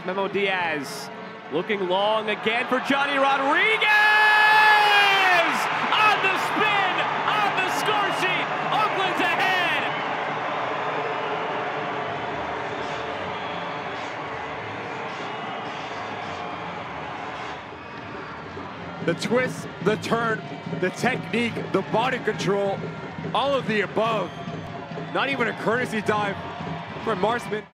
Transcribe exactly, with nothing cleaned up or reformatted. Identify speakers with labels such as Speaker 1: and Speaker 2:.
Speaker 1: finds Memo Diaz. Looking long again for Johnny Rodriguez! On the spin, on the score sheet, Oakland's ahead!
Speaker 2: The twist, the turn, the technique, the body control, all of the above. Not even a courtesy dive from Marsman.